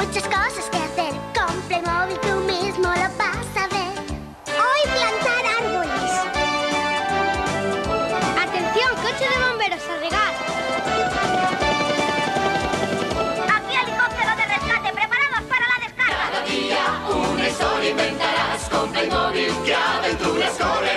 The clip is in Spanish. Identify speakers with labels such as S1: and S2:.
S1: muchas cosas que hacer. Con Playmobil tú mismo lo vas a ver. Hoy plantar árboles.
S2: Atención, coche de bomberos a regar.
S3: Aquí helicóptero de rescate, preparados para la descarga.
S4: Cada día una historia inventarás con Playmobil. ¿Qué aventuras correrás?